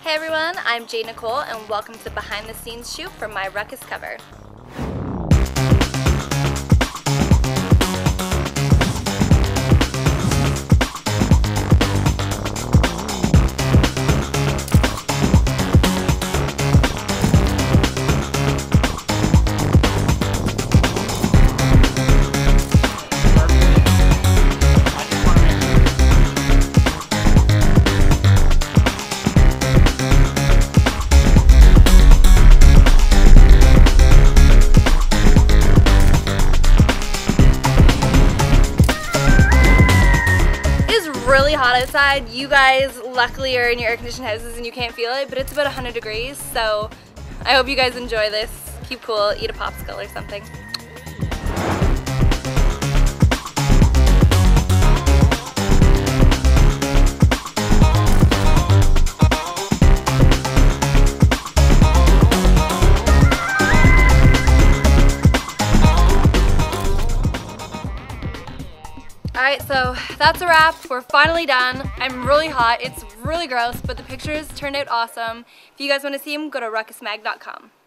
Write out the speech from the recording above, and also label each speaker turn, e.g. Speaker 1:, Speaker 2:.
Speaker 1: Hey everyone, I'm Jayde Nicole and welcome to the behind the scenes shoot for my Ruckus cover. Really hot outside. You guys luckily are in your air-conditioned houses and you can't feel it, but it's about 100 degrees, so I hope you guys enjoy this. Keep cool, eat a popsicle or something. Alright, so that's a wrap. We're finally done. I'm really hot. It's really gross, but the pictures turned out awesome. If you guys want to see them, go to ruckusmag.com.